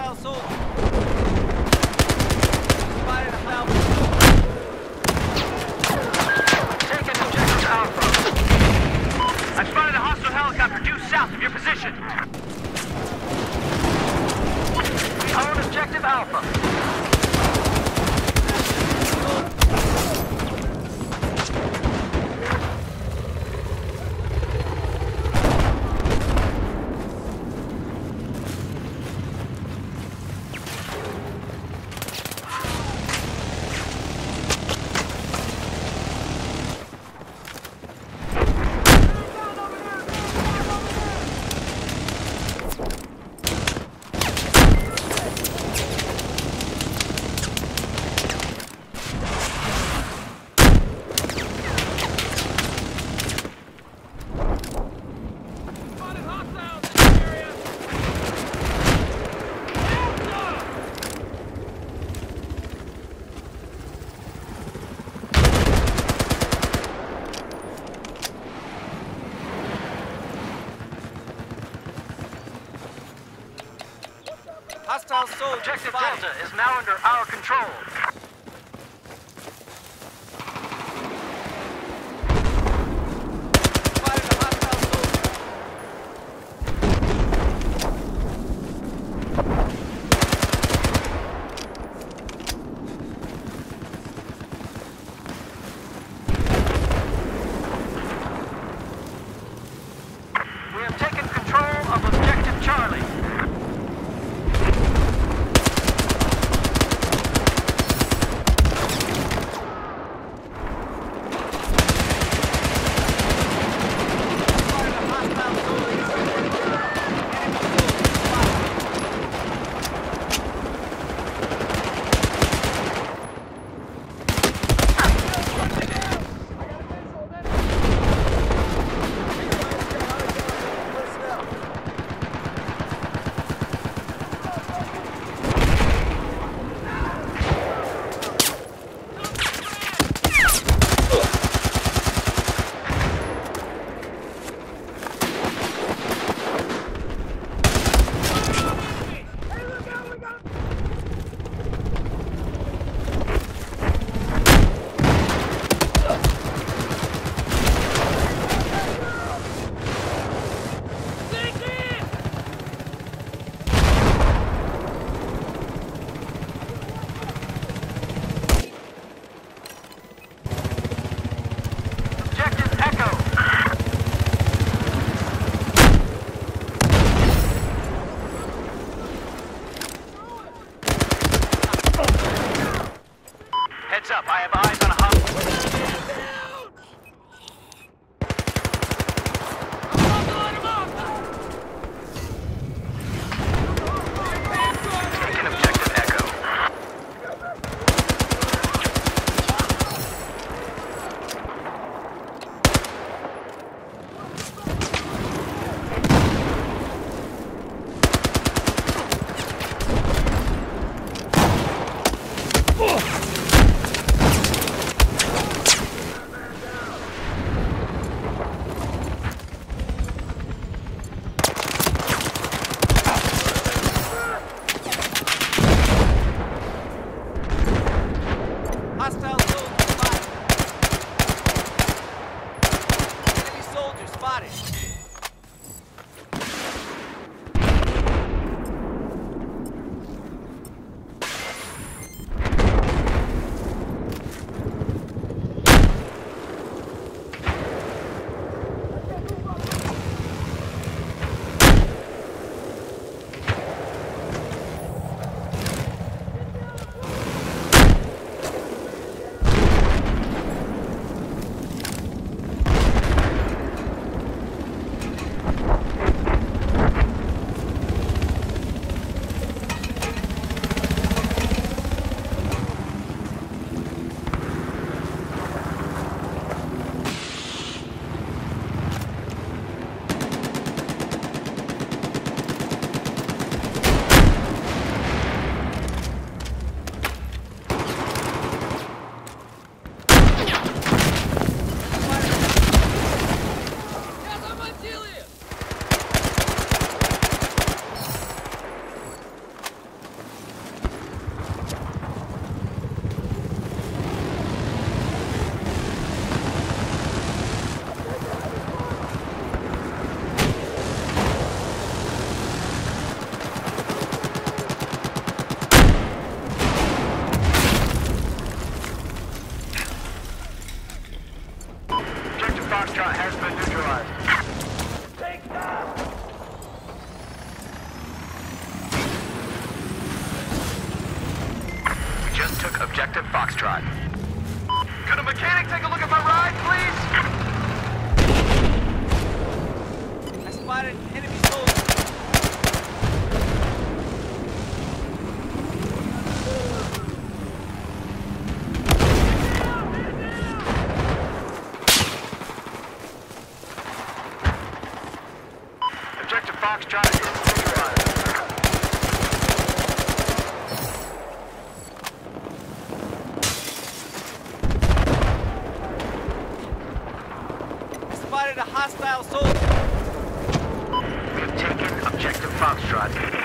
Hostile soldier. Spotted Alpha. Taking objective Alpha. I've spotted a hostile helicopter due south of your position. We own objective Alpha. Hostile soldier. Objective spotted. Delta is now under our control. Spotted a hostile soldier. We have taken control of objective Charlie. objective Foxtrot. Could a mechanic take a look at my ride, please? I spotted an enemy soldier. Objective Foxtrot is neutralized. I spotted a hostile soldier. We have taken objective Foxtrot.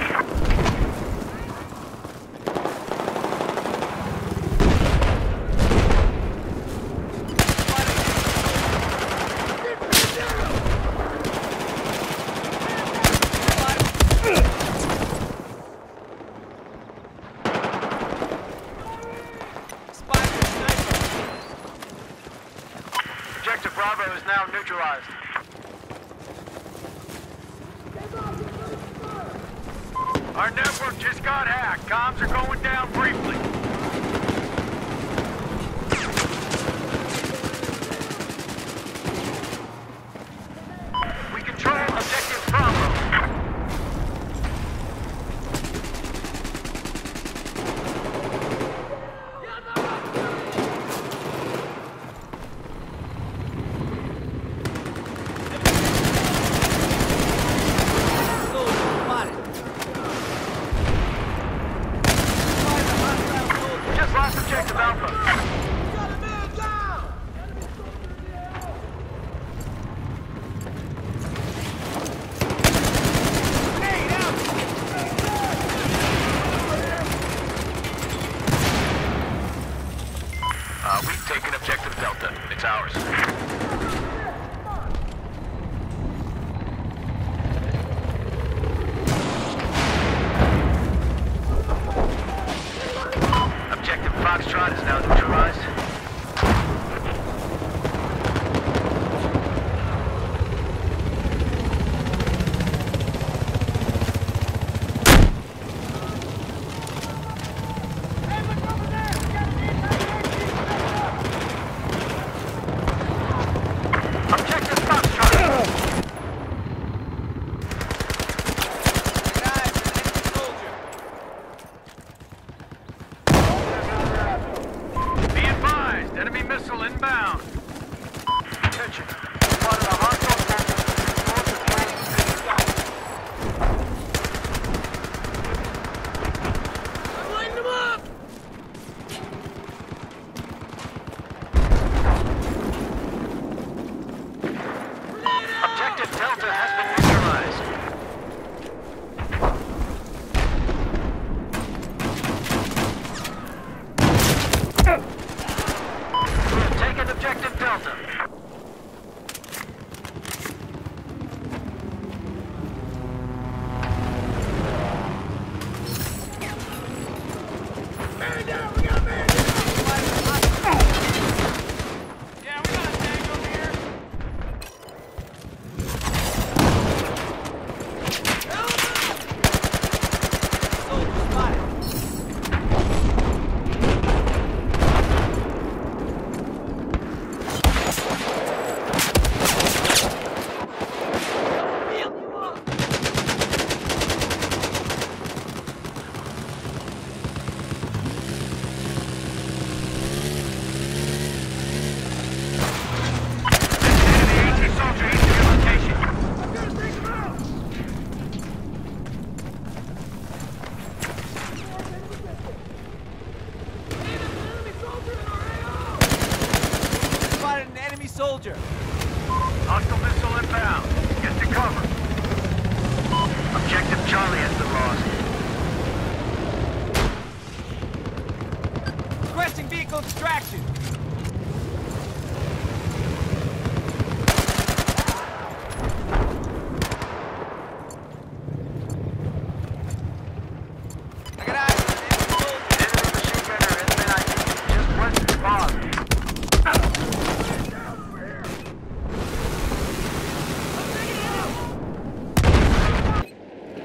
Objective Bravo is now neutralized. Our network just got hacked. Comms are going down briefly. We control objective Bravo. Lost objective Alpha. We've taken objective Delta. It's ours. Objective Foxtrot is now neutralized. Objective Foxtrot! Guys, an enemy soldier. Be advised, enemy missile inbound. Attention. Spotted a hostile soldier north of Training City. I'm lighting them up! Objective Delta has been neutralized. We have taken objective Delta. Yeah, we got a tango here. Soldier spotted. Enemy AT soldier east of your location. Spotted an enemy soldier. Hostile missile inbound. Get to cover. Objective Charlie has been lost. Requesting vehicle extraction. I got eyes on an enemy soldier. Enemy machine gunner has been ID'd just west of the boss.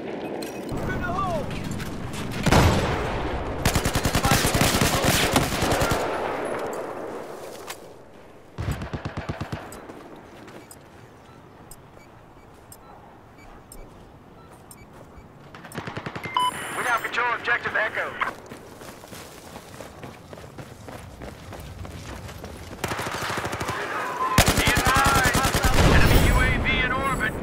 Through the hole. Spotted an enemy soldier. objective Echo. Be advised, enemy UAV in orbit.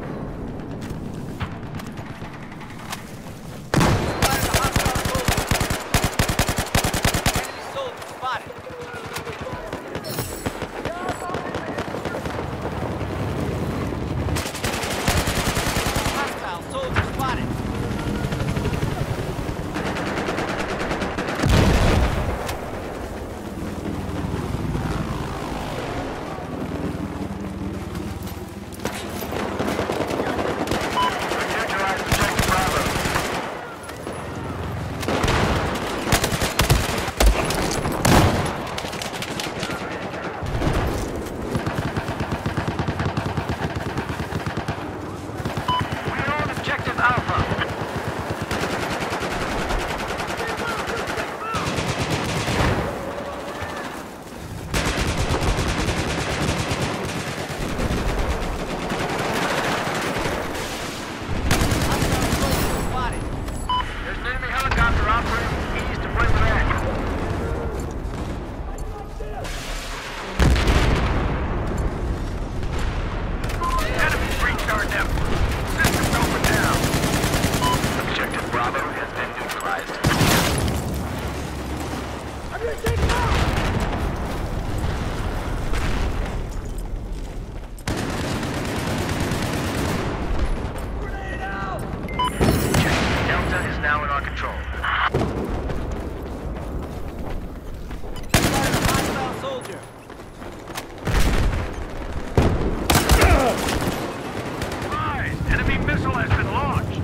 Spotted a hostile soldier. Enemy soldier spotted. Hostile soldier spotted. Neutralize objective Bravo. We own objective Alpha. Hostile soldier spotted. There's an enemy helicopter operating with keys to play with that. Enemy breached our network. Systems open down. Objective Bravo has been neutralized. I'm gonna take it out! Grenade out! Delta is now in our control. Spotted a hostile soldier. Rise! Enemy missile has been launched.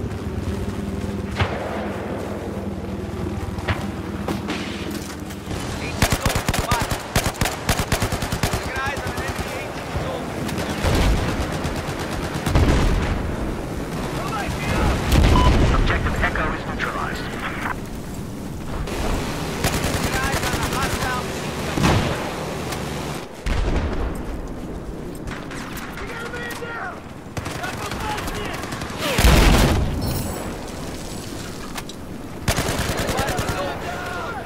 AT soldier spotted. Keep eyes on an enemy AT soldier. Objective Echo is neutralized. Keep eyes on a hostile machine gun. Spotted a soldier.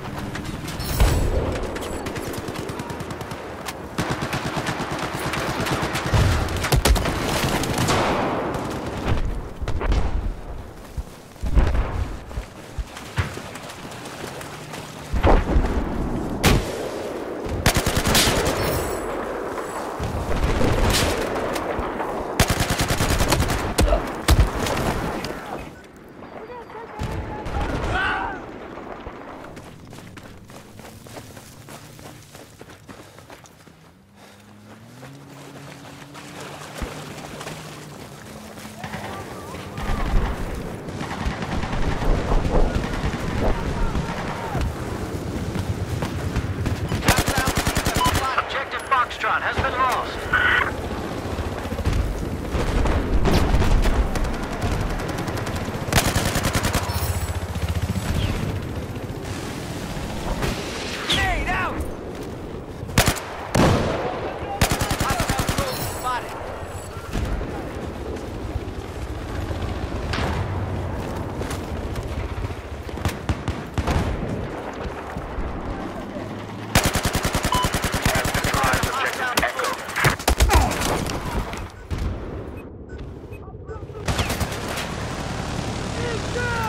Hostile machine gun spotted. Objective Foxtrot has been lost. Grenade out! Hostile soldier spotted. Has neutralized objective Echo. Soldier.